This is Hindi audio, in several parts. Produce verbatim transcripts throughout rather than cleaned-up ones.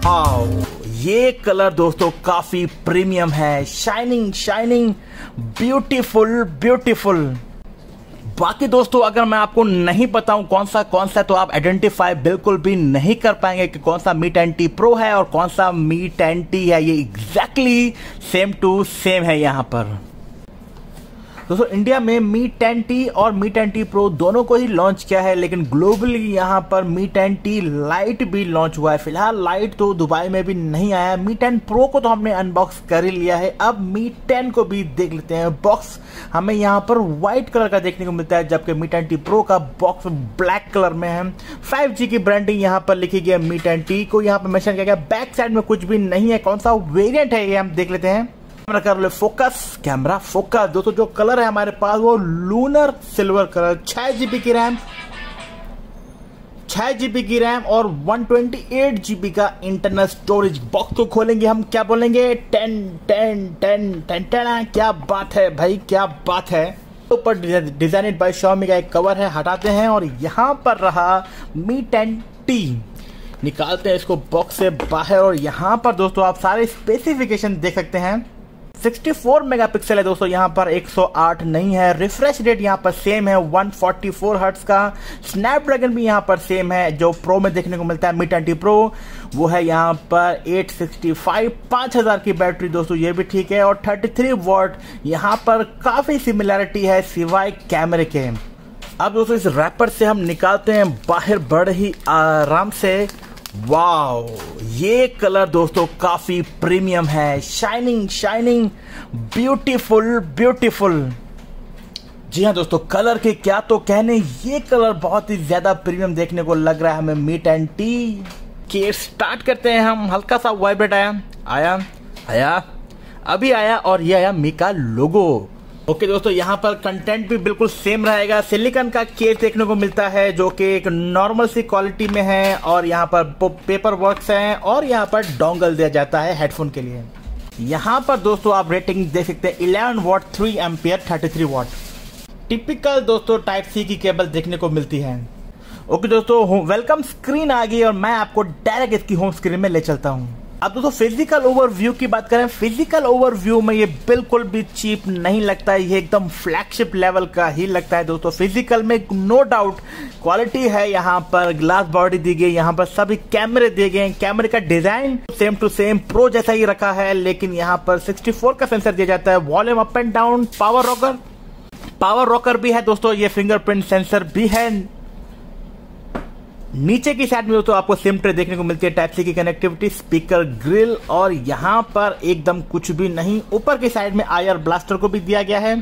वाओ, ये कलर दोस्तों काफी प्रीमियम है, शाइनिंग शाइनिंग, ब्यूटीफुल ब्यूटीफुल। बाकी दोस्तों अगर मैं आपको नहीं बताऊं कौन सा कौन सा तो आप आइडेंटिफाई बिल्कुल भी नहीं कर पाएंगे कि कौन सा मी टेन टी प्रो है और कौन सा मी टेन टी है। ये एग्जैक्टली सेम टू सेम है यहाँ पर। दोस्तों इंडिया में मी टेन टी और मी टेन टी प्रो दोनों को ही लॉन्च किया है, लेकिन ग्लोबली यहाँ पर मी टेन टी लाइट भी लॉन्च हुआ है। फिलहाल लाइट तो दुबई में भी नहीं आया है। मी टेन प्रो को तो हमने अनबॉक्स कर ही लिया है, अब मी टेन को भी देख लेते हैं। बॉक्स हमें यहाँ पर व्हाइट कलर का देखने को मिलता है, जबकि मी टेन टी प्रो का बॉक्स ब्लैक कलर में है। फाइव जी की ब्रांडिंग यहाँ पर लिखी गई है, मी टेन टी को यहाँ पर मेंशन किया गया। बैक साइड में कुछ भी नहीं है। कौन सा वेरिएंट है ये हम देख लेते हैं। कैमरा कर लो फोकस, कैमरा फोकस। दोस्तों जो कलर है हमारे पास वो लूनर सिल्वर कलर, छह जीबी की रैम छह जीबी की रैम और वन ट्वेंटी एट जीबी का इंटरनल स्टोरेज। बॉक्स को खोलेंगे हम क्या बोलेंगे, ten ten ten ten ten. क्या बात है भाई, क्या बात है। ऊपर डिजाइनेड बाय Xiaomi का एक कवर है, हटाते हैं और यहाँ पर रहा मी टेन टी। निकालते हैं इसको बॉक्स से बाहर और यहाँ पर दोस्तों आप सारे स्पेसिफिकेशन देख सकते हैं। सिक्सटी फोर मेगापिक्सल है दोस्तों, यहाँ पर वन ओ एट नहीं है। रिफ्रेश रेट यहाँ पर सेम है वन फोर्टी फोर हर्ट्ज का। स्नैपड्रैगन भी यहाँ पर सेम है जो प्रो में देखने को मिलता है मी टेन टी प्रो, वो है यहाँ पर एट सिक्सटी फाइव। पाँच हज़ार की बैटरी दोस्तों ये भी ठीक है और थर्टी थ्री वॉट यहाँ पर काफी सिमिलैरिटी है सिवाय कैमरे के। अब दोस्तों इस रैपर से हम निकालते हैं बाहर बड़े ही आराम से। वाओ, ये कलर दोस्तों काफी प्रीमियम है, शाइनिंग शाइनिंग, ब्यूटीफुल ब्यूटीफुल। जी हाँ दोस्तों, कलर के क्या तो कहने, ये कलर बहुत ही ज्यादा प्रीमियम देखने को लग रहा है हमें मी टेन टी के। स्टार्ट करते हैं हम। हल्का सा वाइब्रेट आया आया आया अभी आया और ये आया मी का लोगो। ओके दोस्तों, यहाँ पर कंटेंट भी बिल्कुल सेम रहेगा। सिलिकॉन का केस देखने को मिलता है जो कि एक नॉर्मल सी क्वालिटी में है और यहाँ पर पेपर वर्क्स हैं और यहाँ पर डोंगल दिया जाता है हेडफोन के लिए। यहाँ पर दोस्तों आप रेटिंग देख सकते हैं, eleven watt, three ampere, thirty three watt. Typical दोस्तों टाइप सी की केबल देखने को मिलती है। ओके दोस्तों, वेलकम स्क्रीन आ गई और मैं आपको डायरेक्ट इसकी होम स्क्रीन में ले चलता हूँ। अब दोस्तों फिजिकल ओवरव्यू की बात करें, फिजिकल ओवरव्यू में ये बिल्कुल भी चीप नहीं लगता है, ये एकदम फ्लैगशिप लेवल का ही लगता है दोस्तों। फिजिकल में नो डाउट क्वालिटी है, यहाँ पर ग्लास बॉडी दी गई, यहाँ पर सभी कैमरे दिए गए। कैमरे का design same to same pro जैसा ही रखा है, लेकिन यहाँ पर सिक्सटी फोर का सेंसर दिया जाता है। Volume up and down, power rocker power rocker भी है दोस्तों, ये फिंगरप्रिंट सेंसर भी है। नीचे की साइड में दोस्तों आपको सिम ट्रे देखने को मिलती है, टाइप सी की कनेक्टिविटी, स्पीकर ग्रिल और यहाँ पर एकदम कुछ भी नहीं। ऊपर की साइड में आई आर ब्लास्टर को भी दिया गया है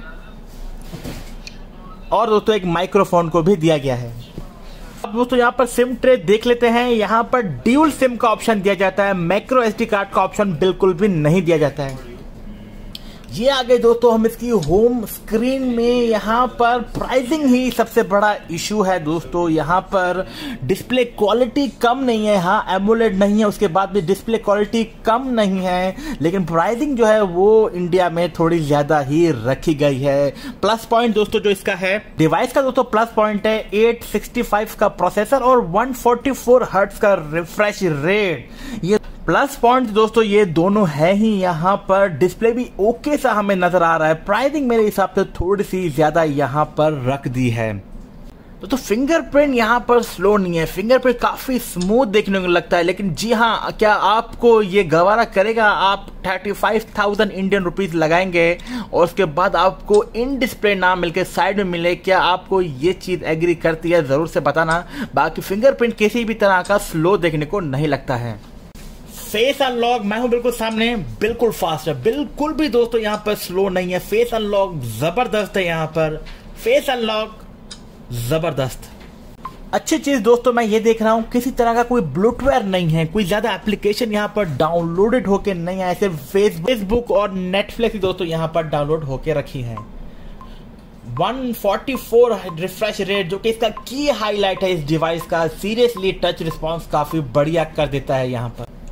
और दोस्तों एक माइक्रोफोन को भी दिया गया है। अब दोस्तों यहाँ पर सिम ट्रे देख लेते हैं। यहाँ पर ड्यूल सिम का ऑप्शन दिया जाता है, माइक्रो एसडी कार्ड का ऑप्शन बिल्कुल भी नहीं दिया जाता है। ये आ गए दोस्तों हम इसकी होम स्क्रीन में। यहाँ पर प्राइसिंग ही सबसे बड़ा इशू है दोस्तों। यहाँ पर डिस्प्ले क्वालिटी कम नहीं है, हाँ एमोलेड नहीं है, उसके बाद भी डिस्प्ले क्वालिटी कम नहीं है, लेकिन प्राइसिंग जो है वो इंडिया में थोड़ी ज्यादा ही रखी गई है। प्लस पॉइंट दोस्तों जो इसका है डिवाइस का दोस्तों प्लस पॉइंट है एट सिक्सटी फाइव का प्रोसेसर और वन फोर्टी फोर हर्ट्ज का रिफ्रेश रेट। ये प्लस पॉइंट दोस्तों ये दोनों है ही। यहाँ पर डिस्प्ले भी ओके सा हमें नजर आ रहा है। प्राइसिंग मेरे हिसाब से थोड़ी सी ज्यादा यहाँ पर रख दी है। तो फिंगरप्रिंट यहाँ पर स्लो नहीं है, फिंगरप्रिंट काफी स्मूथ देखने को लगता है। लेकिन जी हाँ, क्या आपको ये गवारा करेगा? आप thirty five thousand Indian rupees लगाएंगे और उसके बाद आपको इन डिस्प्ले ना मिलके साइड में मिले, क्या आपको ये चीज एग्री करती है? जरूर से बताना। बाकी फिंगरप्रिंट किसी भी तरह का स्लो देखने को नहीं लगता है। फेस अनलॉक मैं हूं बिल्कुल सामने, बिल्कुल फास्ट है, बिल्कुल भी दोस्तों यहाँ पर स्लो नहीं है। फेस अनलॉक जबरदस्त है, यहाँ पर फेस अनलॉक जबरदस्त। अच्छी चीज दोस्तों मैं ये देख रहा हूं, किसी तरह का कोई ब्लूटवेयर नहीं है, कोई ज्यादा एप्लीकेशन यहाँ पर डाउनलोडेड होके नहीं आया। सिर्फ फेसबुक और नेटफ्लिक्स दोस्तों यहाँ पर डाउनलोड होके रखी है। One forty four refresh rate जो कि इसका की हाईलाइट है इस डिवाइस का। सीरियसली टच रिस्पॉन्स काफी बढ़िया कर देता है यहाँ पर।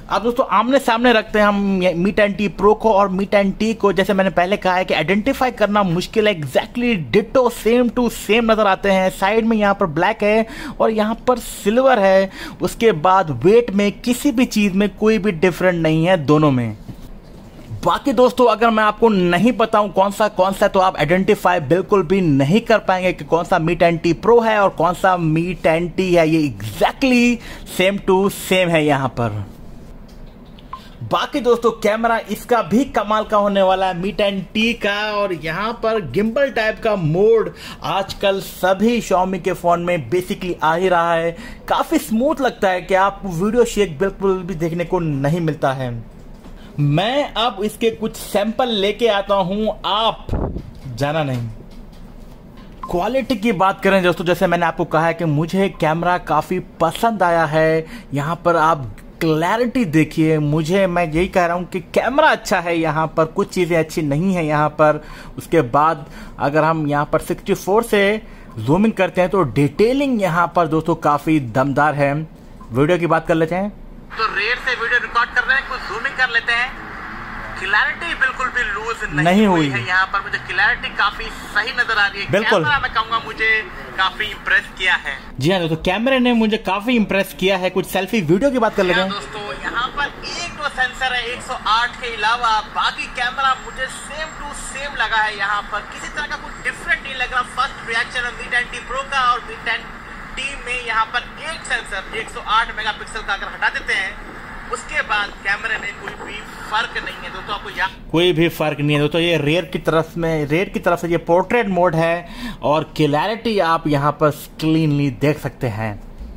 अब दोस्तों आमने सामने रखते हैं हम मी टेन टी प्रो को और मी टेन टी को। जैसे मैंने पहले कहा है कि आइडेंटिफाई करना मुश्किल है, exactly ditto same to same नजर आते हैं। साइड में यहाँ पर ब्लैक है और यहाँ पर सिल्वर है। उसके बाद वेट में किसी भी चीज में कोई भी डिफरेंट नहीं है दोनों में। बाकी दोस्तों अगर मैं आपको नहीं बताऊं कौन सा कौन सा तो आप आइडेंटिफाई बिल्कुल भी नहीं कर पाएंगे कि कौन सा मी टेन टी प्रो है और कौन सा मी टेन टी है। ये एग्जैक्टली सेम टू सेम है यहाँ पर। बाकी दोस्तों कैमरा इसका भी कमाल का होने वाला है मी टेन टी का। और यहाँ पर गिम्बल टाइप का मोड आजकल सभी Xiaomi के फोन में बेसिकली आ ही रहा है। काफी स्मूथ लगता है कि आपको वीडियो शेक बिल्कुल भी देखने को नहीं मिलता है। मैं अब इसके कुछ सैंपल लेके आता हूं, आप जाना नहीं। क्वालिटी की बात करें दोस्तों, जैसे मैंने आपको कहा है कि मुझे कैमरा काफी पसंद आया है। यहाँ पर आप क्लैरिटी देखिए, मुझे मैं यही कह रहा हूँ कि कैमरा अच्छा है। यहाँ पर कुछ चीज़ें अच्छी नहीं है यहाँ पर। उसके बाद अगर हम यहाँ पर सिक्सटी फोर से जूमिंग करते हैं तो डिटेलिंग यहाँ पर दोस्तों काफ़ी दमदार है। वीडियो की बात कर लेते हैं तो रेयर से वीडियो रिकॉर्ड कर रहे हैं, कुछ जूमिंग कर लेते हैं। क्लैरिटी बिल्कुल भी लूज नहीं, नहीं हुई है यहाँ पर। मुझे क्लैरिटी काफी सही नजर आ रही है। बिल्कुल कैमरा मैं कहूँगा मुझे काफी इम्प्रेस किया है। जी हाँ दोस्तों, कैमरे ने मुझे काफी इम्प्रेस किया है। कुछ सेल्फी वीडियो की बात कर लेते हैं दोस्तों। यहाँ पर एक दो सेंसर है एक सौ आठ के अलावा, बाकी कैमरा मुझे सेम टू सेम लगा है। यहाँ पर किसी तरह का कुछ डिफरेंट नहीं लग रहा। First reaction Mi ten T pro का और मी टेन टी में यहाँ पर एक सेंसर एक सौ आठ मेगापिक्सल का अगर हटा देते हैं, उसके बाद कैमरे में कोई भी फर्क नहीं है दोस्तों। आपको यहाँ कोई भी फर्क नहीं है दोस्तों। ये रेयर की तरफ में रेयर की तरफ से ये पोर्ट्रेट मोड है और क्लैरिटी आप यहाँ पर क्लीनली देख सकते हैं।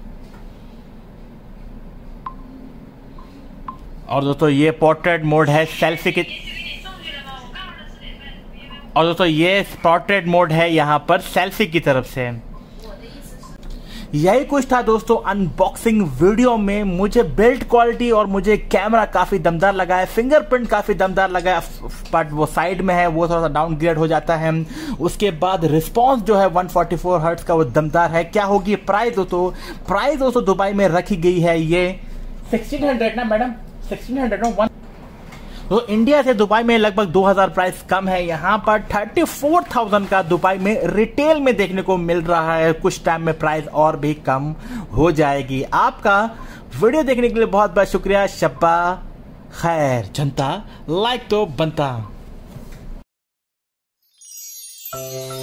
और दोस्तों ये पोर्ट्रेट मोड है सेल्फी की। और दोस्तों ये पोर्ट्रेट मोड है यहाँ पर सेल्फी की तरफ से। यही कुछ था दोस्तों अनबॉक्सिंग वीडियो में। मुझे बिल्ड क्वालिटी और मुझे कैमरा काफी दमदार लगा है। फिंगरप्रिंट काफी दमदार लगा है, बट वो साइड में है, वो थोड़ा सा डाउनग्रेड हो जाता है। उसके बाद रिस्पांस जो है वन फोर्टी फोर हर्ट्ज का वो दमदार है। क्या होगी प्राइस दोस्तों? प्राइस दोस्तों दुबई में रखी गई है ये सिक्सटीन हंड्रेड ना मैडम, सिक्सटीन हंड्रेड ना वन तो इंडिया से दुबई में लगभग दो हज़ार प्राइस कम है। यहाँ पर चौंतीस हज़ार का दुबई में रिटेल में देखने को मिल रहा है। कुछ टाइम में प्राइस और भी कम हो जाएगी। आपका वीडियो देखने के लिए बहुत बहुत शुक्रिया। शब्बा खैर जनता, लाइक तो बनता।